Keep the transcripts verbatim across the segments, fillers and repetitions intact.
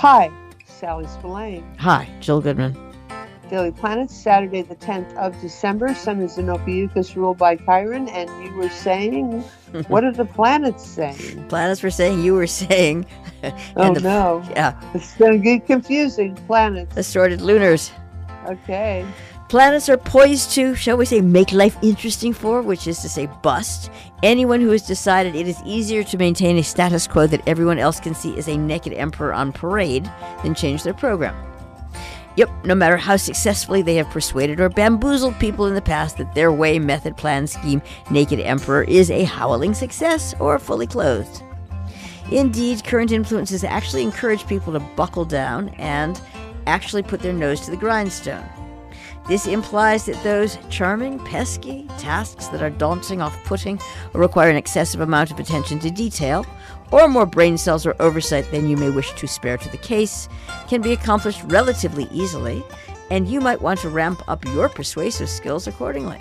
Hi, Sally Spillane. Hi, Jill Goodman. Daily Planets, Saturday the tenth of December. Sun is in Ophiuchus, ruled by Chiron. And you were saying, what are the planets saying? Planets were saying, you were saying. Oh, the, no. Yeah. It's going to get confusing. Planets. Assorted lunars. Okay. Planets are poised to, shall we say, make life interesting for, which is to say bust, anyone who has decided it is easier to maintain a status quo that everyone else can see as a naked emperor on parade than change their program. Yep, no matter how successfully they have persuaded or bamboozled people in the past that their way, method, plan, scheme, naked emperor is a howling success or fully clothed. Indeed, current influences actually encourage people to buckle down and actually put their nose to the grindstone. This implies that those charming, pesky tasks that are daunting, off-putting, or require an excessive amount of attention to detail, or more brain cells or oversight than you may wish to spare to the case, can be accomplished relatively easily, and you might want to ramp up your persuasive skills accordingly.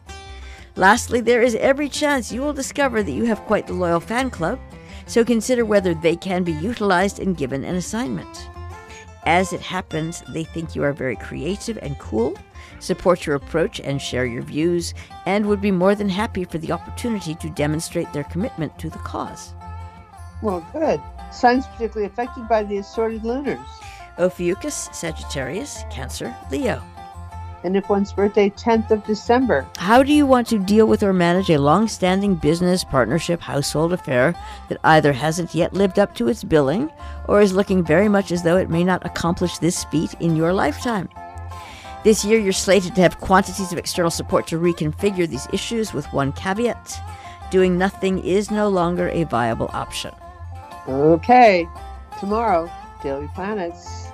Lastly, there is every chance you will discover that you have quite the loyal fan club, so consider whether they can be utilized and given an assignment. As it happens, they think you are very creative and cool, support your approach and share your views, and would be more than happy for the opportunity to demonstrate their commitment to the cause. Well, good. Signs particularly affected by the assorted lunars. Ophiuchus, Sagittarius, Cancer, Leo. And if one's birthday, tenth of December. How do you want to deal with or manage a long-standing business, partnership, household affair that either hasn't yet lived up to its billing or is looking very much as though it may not accomplish this feat in your lifetime? This year, you're slated to have quantities of external support to reconfigure these issues with one caveat. Doing nothing is no longer a viable option. Okay. Tomorrow, Daily Planets.